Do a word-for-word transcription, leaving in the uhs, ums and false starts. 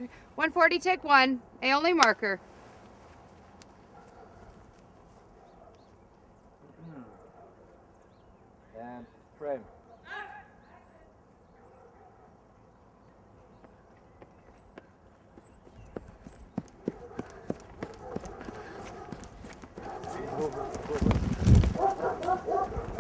one forty, take one. A only marker. And frame. Over, over.